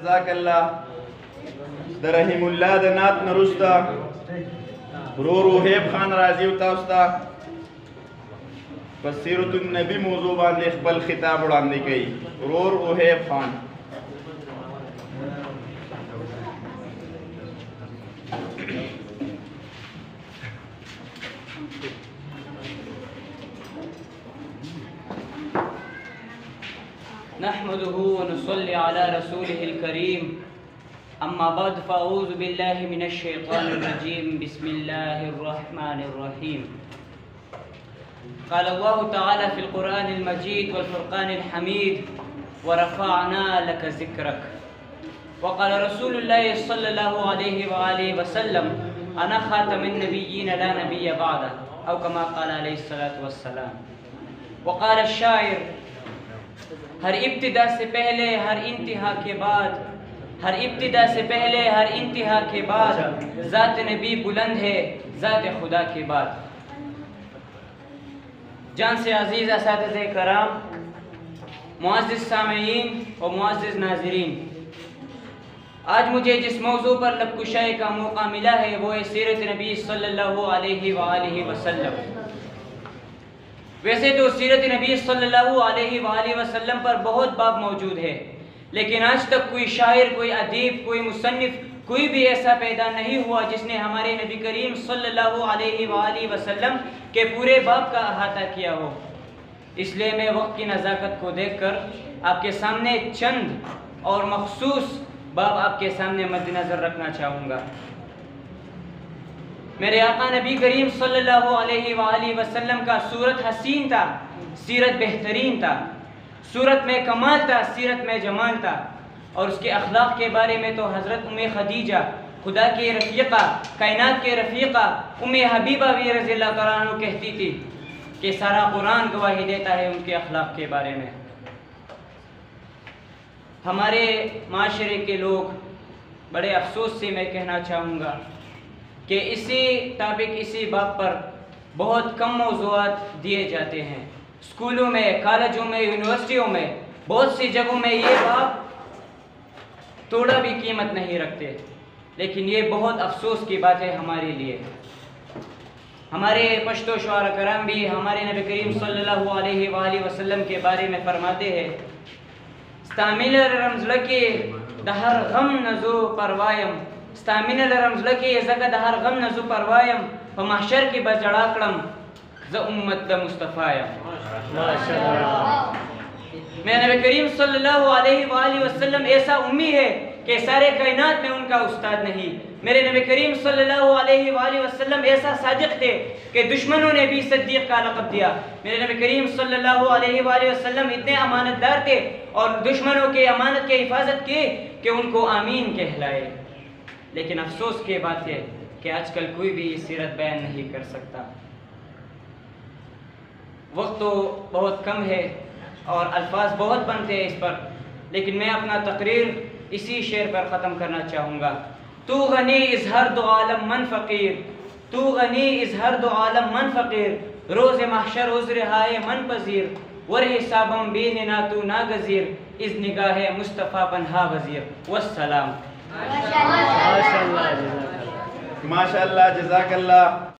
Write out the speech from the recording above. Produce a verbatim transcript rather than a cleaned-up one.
جزاک اللہ در رحم اللہ دنات نرستا رو روحیب خان راضی ہوتا استا پس سیرت النبی موضوع باندے اقبال خطاب اڑاندے کئی رو روحیب خان نحمده ونصلي على رسوله الكريم اما بعد فاعوذ بالله من الشيطان الرجيم بسم الله الرحمن الرحيم قال الله تعالى في القرآن المجيد والفرقان الحميد ورفعنا لك ذكرك وقال رسول الله صلى الله عليه وآله وسلم انا خاتم النبيين لا نبي بعده او كما قال عليه الصلاة والسلام وقال الشاعر ہر ابتدا سے پہلے ہر انتہا کے بعد ہر ابتدا سے پہلے ہر انتہا کے بعد ذات نبی بلند ہے ذات خدا کے بعد۔ جان سے عزیز اساتذہ کرام، معزز سامعین اور معزز ناظرین، آج مجھے جس موضوع پر لب کشائی کا موقع ملا ہے وہ ہے سیرت نبی صلی اللہ علیہ وآلہ وسلم۔ ویسے تو سیرت نبی صلی اللہ علیہ وآلہ وسلم پر بہت باب موجود ہے، لیکن آج تک کوئی شاعر، کوئی ادیب، کوئی مصنف، کوئی بھی ایسا پیدا نہیں ہوا جس نے ہمارے نبی کریم صلی اللہ علیہ وآلہ وسلم کے پورے باب کا احاطہ کیا ہو۔ اس لیے میں وقت کی نزاکت کو دیکھ کر آپ کے سامنے چند اور مخصوص باب آپ کے سامنے مد نظر رکھنا چاہوں گا۔ میرے آقا نبی کریم صلی اللہ علیہ وآلہ وسلم کا صورت حسین تھا، سیرت بہترین تھا، صورت میں کمال تھا، سیرت میں جمال تھا، اور اس کے اخلاق کے بارے میں تو حضرت ام خدیجہ، خدا کے رفیقہ، کائنات کے رفیقہ ام حبیبہ بھی رضی اللہ تعالیٰ عنہ کہتی تھی کہ سارا قرآن گواہی دیتا ہے ان کے اخلاق کے بارے میں۔ ہمارے معاشرے کے لوگ بڑے افسوس سے میں کہنا چاہوں گا کہ اسی ٹاپک، اسی باب پر بہت کم موضوعات دیے جاتے ہیں۔ اسکولوں میں، کالجوں میں، یونیورسٹیوں میں، بہت سی جگہوں میں یہ باب تھوڑا بھی قیمت نہیں رکھتے، لیکن یہ بہت افسوس کی بات ہے ہمارے لیے۔ ہمارے پشتو شعراء کرام بھی ہمارے نبی کریم صلی اللہ علیہ وآلہ وسلم کے بارے میں فرماتے ہیں ستامل رمز لکی دہر غم نزو پروایم ستامین لرمز لکی زکا دہر غم نزو پروایم فمحشر کی بجڑاکڑم ز امت دا مصطفایم۔ میں نبی کریم صلی اللہ علیہ وآلہ وسلم ایسا امی ہے کہ سارے کائنات میں ان کا استاد نہیں۔ میرے نبی کریم صلی اللہ علیہ وآلہ وسلم ایسا صادق تھے کہ دشمنوں نے بھی صدیق کا لقب دیا۔ میرے نبی کریم صلی اللہ علیہ وآلہ وسلم اتنے امانت دار تھے اور دشمنوں کے امانت کی حفاظت کی کہ ان کو آمین کہلائے۔ لیکن افسوس کی بات ہے کہ آج کل کوئی بھی یہ سیرت بیان نہیں کر سکتا۔ وقت تو بہت کم ہے اور الفاظ بہت بنتے ہیں اس پر، لیکن میں اپنا تقریر اسی شعر پر ختم کرنا چاہوں گا۔ تو غنی از ہر دو عالم من فقیر، تو غنی از ہر دو عالم من فقیر، روز محشر عذر ہائے من پذیر، ور حسابم بین نا تو ناگزیر، از نگاہ مصطفیٰ بنہا وزیر۔ والسلام۔ ماشاء اللہ جزاک اللہ۔